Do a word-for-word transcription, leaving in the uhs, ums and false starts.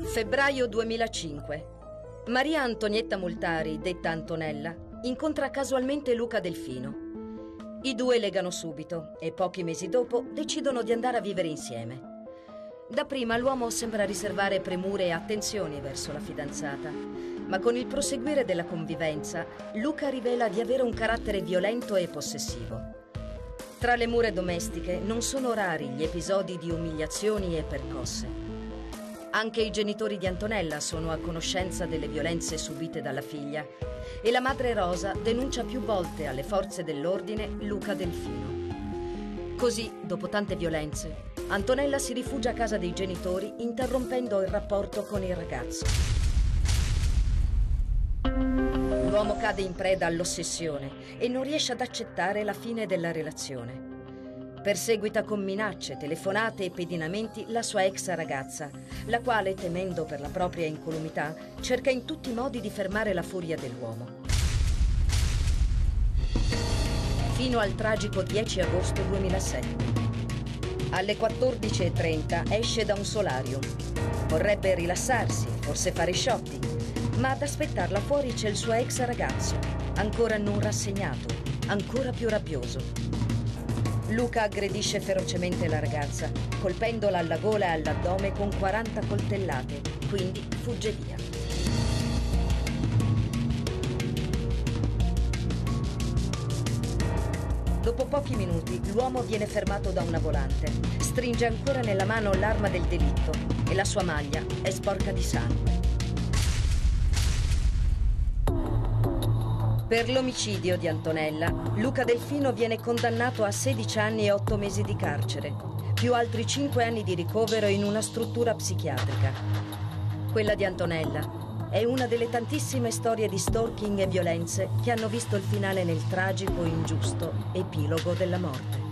Febbraio duemilacinque. Maria Antonietta Moltari, detta Antonella, incontra casualmente Luca Delfino. I due legano subito e pochi mesi dopo decidono di andare a vivere insieme. Dapprima l'uomo sembra riservare premure e attenzioni verso la fidanzata, ma con il proseguire della convivenza, Luca rivela di avere un carattere violento e possessivo. Tra le mura domestiche non sono rari gli episodi di umiliazioni e percosse. Anche i genitori di Antonella sono a conoscenza delle violenze subite dalla figlia e la madre Rosa denuncia più volte alle forze dell'ordine Luca Delfino. Così, dopo tante violenze, Antonella si rifugia a casa dei genitori interrompendo il rapporto con il ragazzo. L'uomo cade in preda all'ossessione e non riesce ad accettare la fine della relazione. Perseguita con minacce, telefonate e pedinamenti la sua ex ragazza, la quale, temendo per la propria incolumità, cerca in tutti i modi di fermare la furia dell'uomo. Fino al tragico dieci agosto duemilasette. Alle quattordici e trenta esce da un solarium. Vorrebbe rilassarsi, forse fare shopping, ma ad aspettarla fuori c'è il suo ex ragazzo, ancora non rassegnato, ancora più rabbioso. Luca aggredisce ferocemente la ragazza, colpendola alla gola e all'addome con quaranta coltellate, quindi fugge via. Dopo pochi minuti l'uomo viene fermato da una volante, stringe ancora nella mano l'arma del delitto e la sua maglia è sporca di sangue. Per l'omicidio di Antonella, Luca Delfino viene condannato a sedici anni e otto mesi di carcere, più altri cinque anni di ricovero in una struttura psichiatrica. Quella di Antonella è una delle tantissime storie di stalking e violenze che hanno visto il finale nel tragico e ingiusto epilogo della morte.